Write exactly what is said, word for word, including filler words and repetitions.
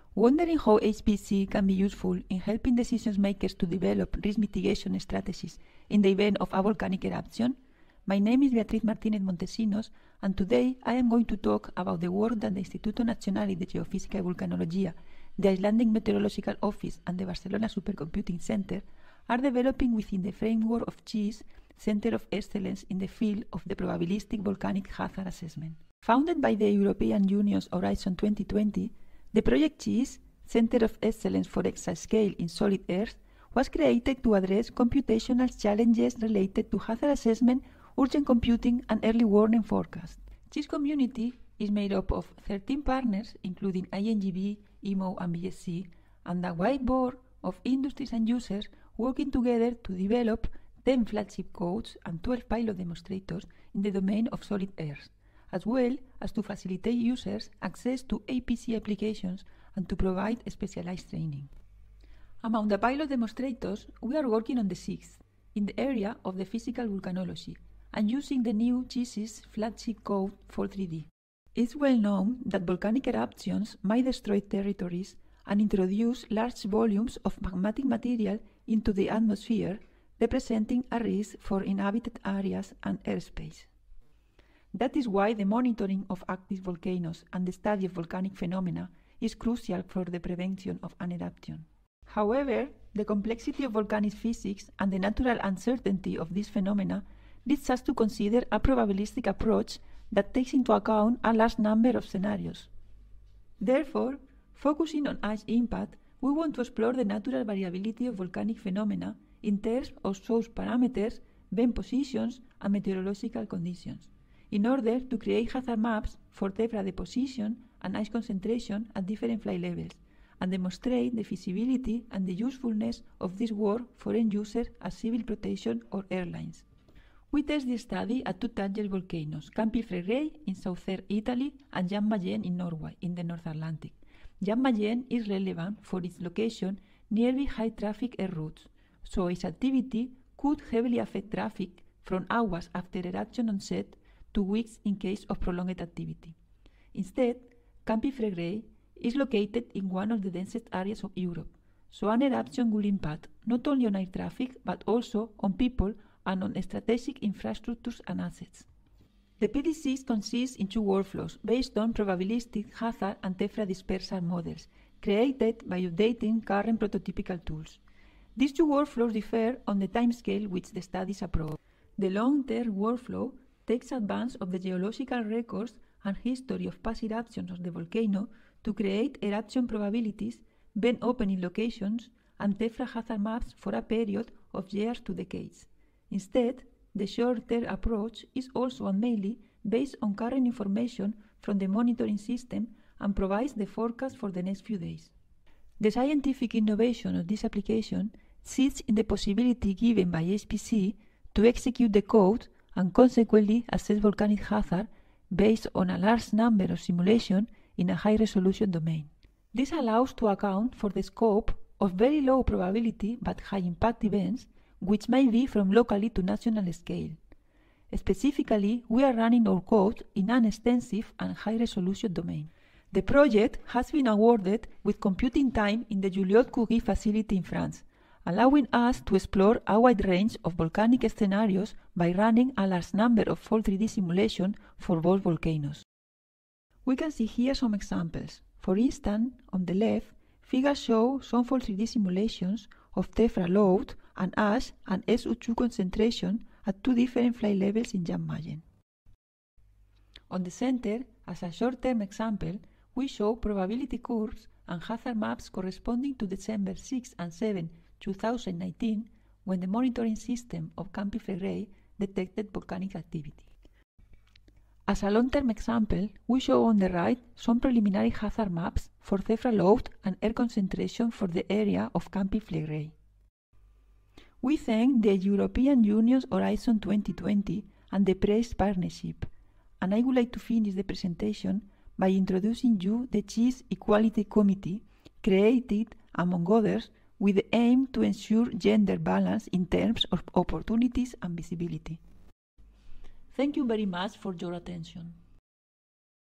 Wondering how H P C can be useful in helping decision makers to develop risk mitigation strategies in the event of a volcanic eruption? My name is Beatriz Martínez Montesinos, and today I am going to talk about the work that the Instituto Nazionale de Geofísica y Vulcanología, the Icelandic Meteorological Office, and the Barcelona Supercomputing Center are developing within the framework of CHEES, Center of Excellence in the field of the probabilistic volcanic hazard assessment. Founded by the European Union's Horizon twenty twenty, the project CHEES, Center of Excellence for Exascale in Solid Earth, was created to address computational challenges related to hazard assessment, urgent computing, and early warning forecast. CHEES community is made up of thirteen partners, including I N G B, I M O, and B S C, and a wide board of industries and users working together to develop ten flagship codes and twelve pilot demonstrators in the domain of solid earth, as well as to facilitate users access to A P C applications and to provide specialized training. Among the pilot demonstrators, we are working on the sixth, in the area of the physical volcanology, and using the new CHEES's flagship code for three D. It's well known that volcanic eruptions might destroy territories and introduce large volumes of magmatic material into the atmosphere, representing a risk for inhabited areas and airspace. That is why the monitoring of active volcanoes and the study of volcanic phenomena is crucial for the prevention of an eruption. However, the complexity of volcanic physics and the natural uncertainty of these phenomena leads us to consider a probabilistic approach that takes into account a large number of scenarios. Therefore, focusing on ash impact, we want to explore the natural variability of volcanic phenomena in terms of source parameters, vent positions, and meteorological conditions, in order to create hazard maps for tephra deposition and ice concentration at different flight levels, and demonstrate the feasibility and the usefulness of this work for end users as civil protection or airlines. We test the study at two target volcanoes, Campi Flegrei in southern Italy and Jan Mayen in Norway, in the North Atlantic. Jan Mayen is relevant for its location nearby high-traffic air routes, so its activity could heavily affect traffic from hours after eruption onset to weeks in case of prolonged activity. Instead, Campi Flegrei is located in one of the densest areas of Europe, so an eruption will impact not only on air traffic but also on people and on strategic infrastructures and assets. The P D C consists in two workflows based on probabilistic hazard and tephra dispersal models, created by updating current prototypical tools. These two workflows differ on the timescale which the studies approach. The long-term workflow takes advantage of the geological records and history of past eruptions of the volcano to create eruption probabilities, vent opening locations, and tephra hazard maps for a period of years to decades. Instead, the short-term approach is also and mainly based on current information from the monitoring system and provides the forecast for the next few days. The scientific innovation of this application sits in the possibility given by H P C to execute the code and consequently assess volcanic hazard based on a large number of simulations in a high-resolution domain. This allows to account for the scope of very low probability but high-impact events, which might be from locally to national scale. Specifically, we are running our code in an extensive and high-resolution domain. The project has been awarded with computing time in the Joliot-Curie facility in France, allowing us to explore a wide range of volcanic scenarios by running a large number of full three D simulations for both volcanoes. We can see here some examples. For instance, on the left, figures show some full three D simulations of tephra load and ash and S O two concentration at two different flight levels in Jan Mayen. On the center, as a short-term example, we show probability curves and hazard maps corresponding to December sixth and seventh, two thousand nineteen, when the monitoring system of Campi Flegrei detected volcanic activity. As a long-term example, we show on the right some preliminary hazard maps for tephra load and air concentration for the area of Campi Flegrei. We thank the European Union's Horizon twenty twenty and the PRESS partnership, and I would like to finish the presentation by introducing you the CHEES Equality Committee, created, among others, with the aim to ensure gender balance in terms of opportunities and visibility. Thank you very much for your attention.